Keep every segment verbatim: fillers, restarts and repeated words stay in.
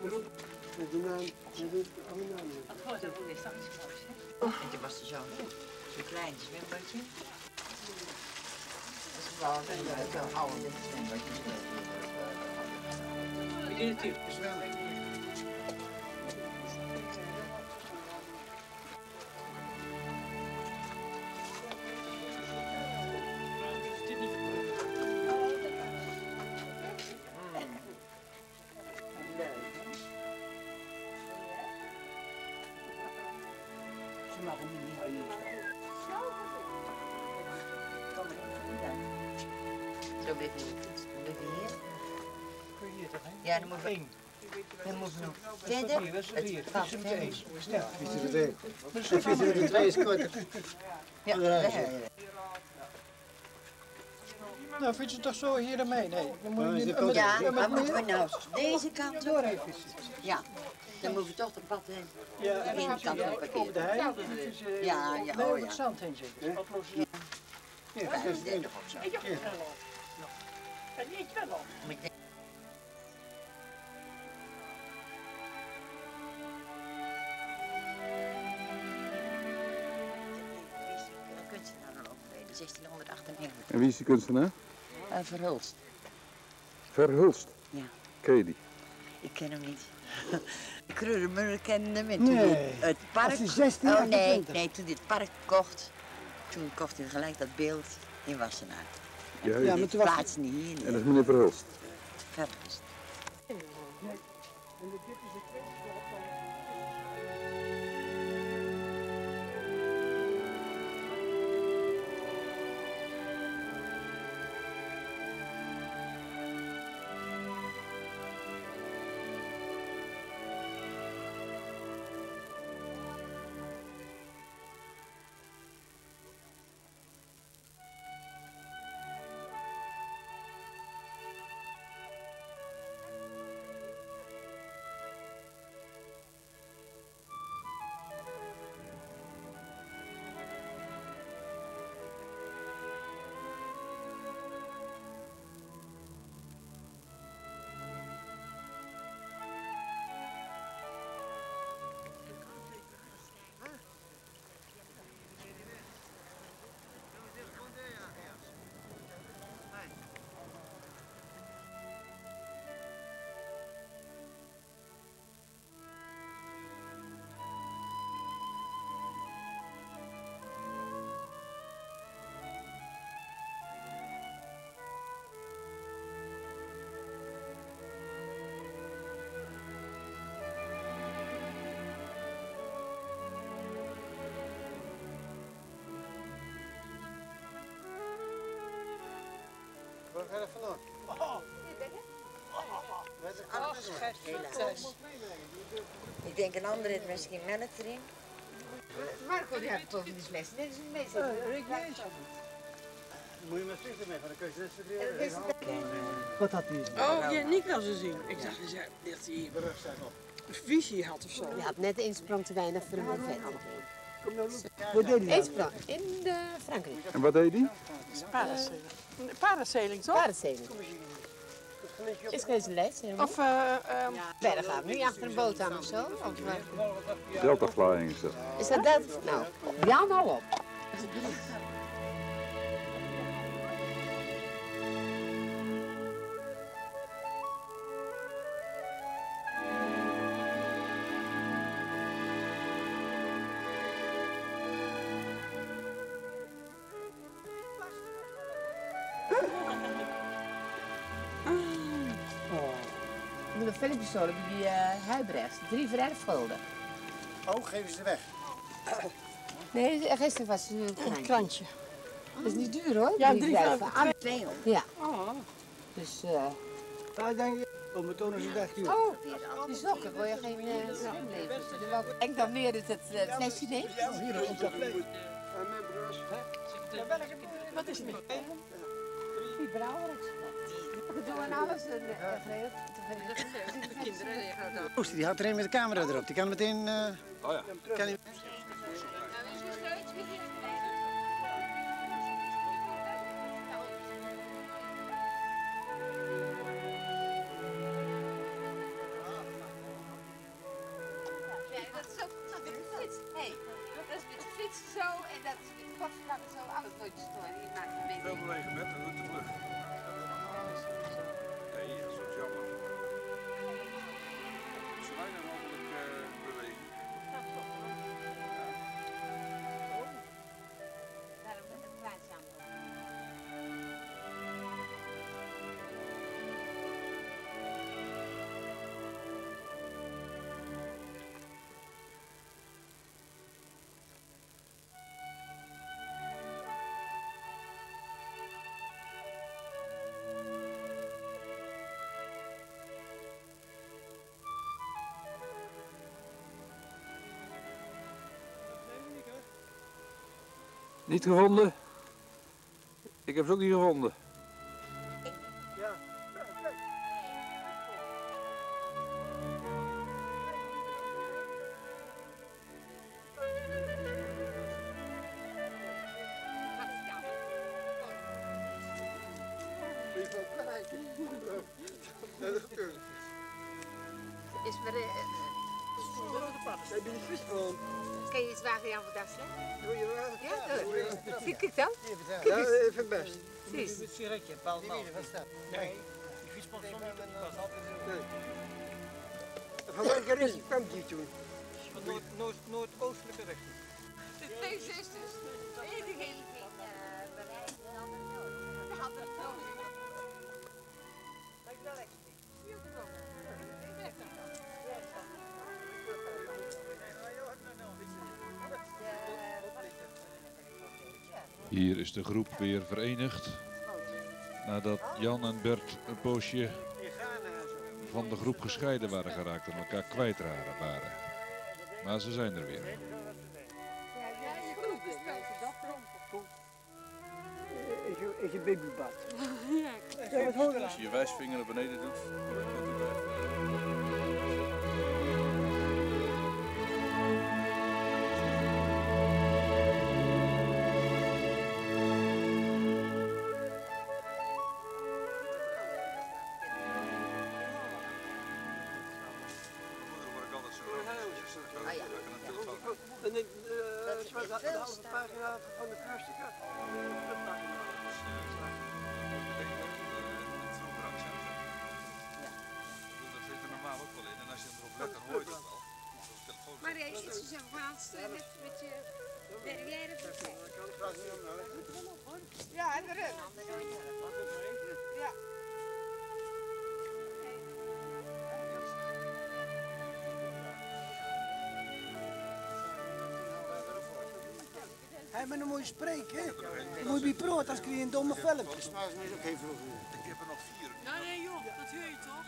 En toen was er zo'n zo klein zwembadje. Dat is wel een oude zwembadje. Wie deed het hier? Zwemmen. Zo blijven we hier. Ja, dan moeten we één. Dan moeten we nog verder. Het valt verder. vier twee is korter. Ja, daar. Nou, vind je het toch zo hier ermee? Nee, dan moet je niet. Ja, dan moeten we nou deze kant op. Ja, dan moeten we toch de pad heen. Ja, en dan kant op over de hei. Ja, ja, nee, oh over ja. het zand heen zeker. Ja, dat is het. zestienhonderdachtennegentig. En wie is die kunstenaar? Uh, Verhulst. Verhulst? Ja. Ken je die? Ik ken hem niet. Ik Krullenmuller kende hem. Nee. Toen het park... Als hij zestien, oh nee, achtentwintig. nee, toen dit park kocht, toen kocht hij gelijk dat beeld in Wassenaar. Ja, Ja, maar toen was plaats niet hier. en dat is meneer Verhulst. Verhulst. Waar ga je vanaf? Helaas. Ik denk een andere heeft misschien melk erin. Marco, die heeft toch die fles. Dit is een beetje. Moet je maar zitten mee, want dan kun je net zo weer. Wat had hij? Oh, je hebt Niklas gezien. Ik dacht, je dat hij een visie had of zo. Je had net één sprong te weinig voor een buffet. Wat deed hij Eén sprong in de Frankrijk. En wat deed hij? Parasailing. Parasailing, toch? Parasailing. Is geen les, helemaal. Of uh, um, Verder gaan we nu achter een boot aan of zo? Of, uh, Deltaflying is dat. is dat dat? Nou, ja nou op. Ik moet een filmpje zo hebben die uh, Huibrechts, drie vererfgulden. Oh, geven ze weg. Nee, gisteren was het een krantje. een krantje. Dat is niet duur hoor. Ja, drie drie vererfen. Ah, tweehonderd. Ja. Oh. Dus, uh, Daar denk je, oh, mijn toon is een dag duur. oh, die sokken wil je geen uh, zwemlevens. Ik denk dan meer dat het uh, flesje neemt. Ja, hier op dat vlees. Wat is het? Die brouwers. We doen alles een Oeh, die houdt er een met de camera erop. Die kan meteen. Uh, Oh ja. Kan hij... Goed, story, maakt een beetje. Veel bewegen met en doet de vlucht. Nee, dat is wat jammer. Zo weinig mogelijk uh, bewegen. Daarom is het klaarzaam. Niet gevonden? Ik heb ze ook niet gevonden. Ja. Is maar de... Heb je die vis gewoon? Kan je iets wagen aan vandaag slecht? Doe je wel? Ja, doe. Zie ik dan? Ja, even best. Precies. Het sigaretje, Paul. Nee. Die fietspot stond niet op de pas. Nee. Van welke richting kwam die toen? Van noord, noord, noordoostelijke richting. De twee zusters. De ene ging bereid, de andere nodig. De andere nodig. Lijkt wel lekker. Heel goed. Ik ben er dan. Hier is de groep weer verenigd. Nadat Jan en Bert een poosje van de groep gescheiden waren geraakt en elkaar kwijt waren. Maar ze zijn er weer. Is je babybad? Als je je wijsvinger naar beneden doet, dan komt hij bij. En ik, uh, was de halve pagina van de kruisje. Dat zit er normaal ook wel in en als je erop let dan hoor je dat wel. Maar hij is zo zijn verhaalste met, met je derrière vertrek. Ja, en erin. Ja. Hij met een mooie spreek, hè? Moet je bij proot, als krijg je een domme film. Ik heb er nog vier. Nee, nee joh, dat hoor je toch?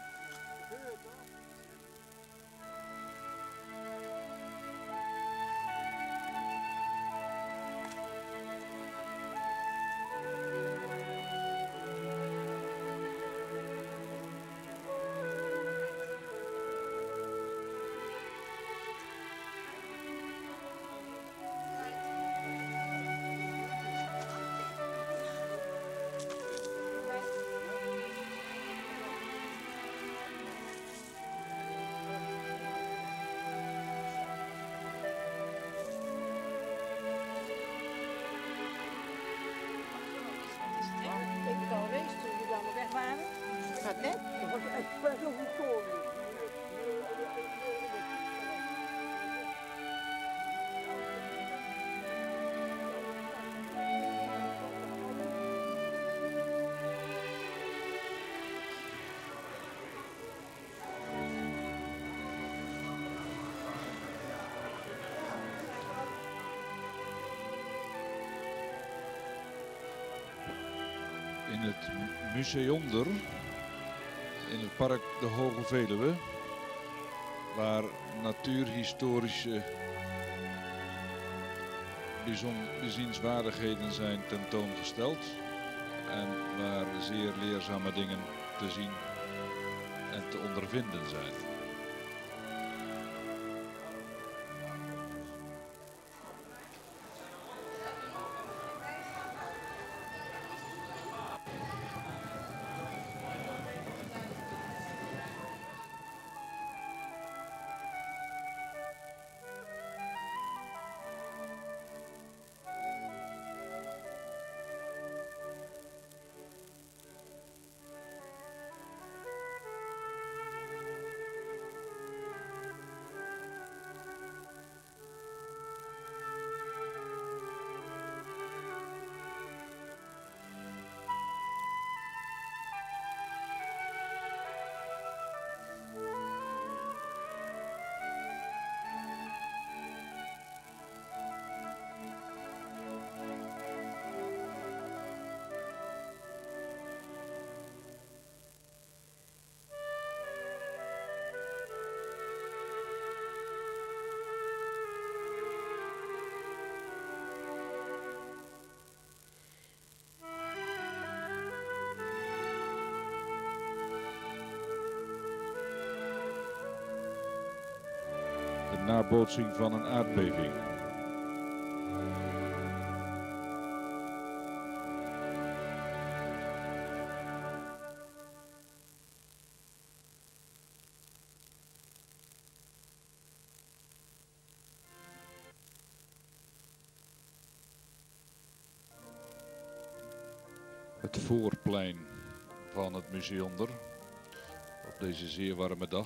Gaat net? Dat was expres nog een story. In het Museonder, in het park de Hoge Veluwe, waar natuurhistorische bijzon- bezienswaardigheden zijn tentoongesteld en waar zeer leerzame dingen te zien en te ondervinden zijn. Een nabootsing van een aardbeving. Het voorplein van het Museunder op deze zeer warme dag.